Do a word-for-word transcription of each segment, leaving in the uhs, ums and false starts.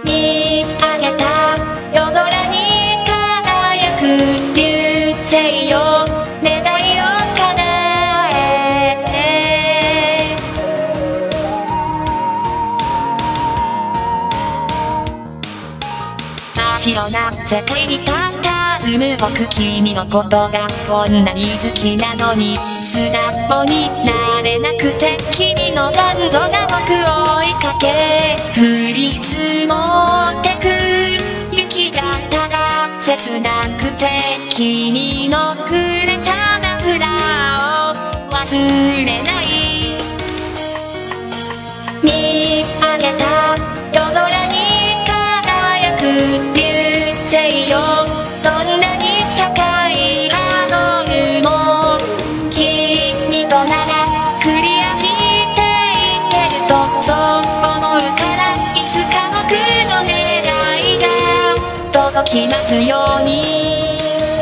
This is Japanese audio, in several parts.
見上げた夜空に輝く流星よ、願いを叶えて。真っ白な世界に佇む僕、君のことがこんなに好きなのに素直になれなくて、君の残像が僕を追いかけ、降り積もってく雪がただ切なくて、君のくれたマフラーを忘れない。見上げた夜空に輝く流星よ、どんなに高いハードルも君とならクリアしていけるとそう思うから、いつか僕の願いが届きますように。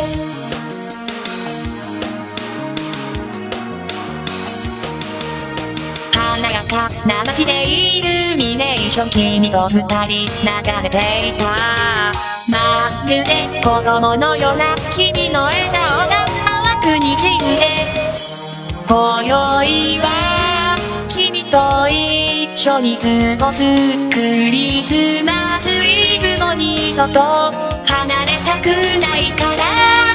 華やかな街でイルミネーション、君と二人眺めていた。まるで子供のような君の笑顔が淡くにじんで、今宵は君と一緒に過ごすクリスマスイブも二度と離れたくないから。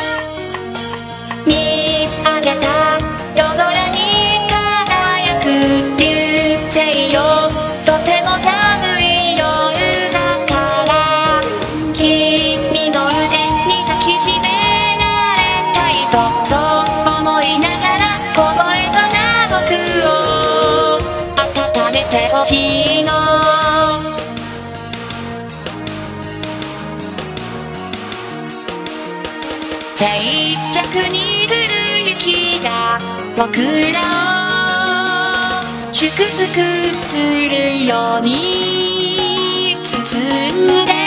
見上げた夜空に輝く流星よ、とても寒い夜だから君の腕に抱きしめられたいとそう思いながら、凍えそうな僕を温めてほしいの。静寂に降る雪が僕らを祝福するように包んで、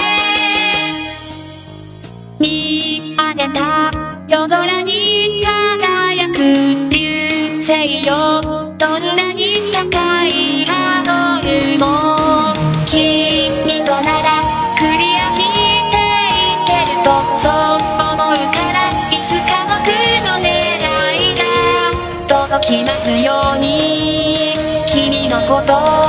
見上げた夜空に輝く流星よ、どんなに高いハードルも君とならクリアしていけるとそう思うから、いつか僕の願いが届きますように。君のこと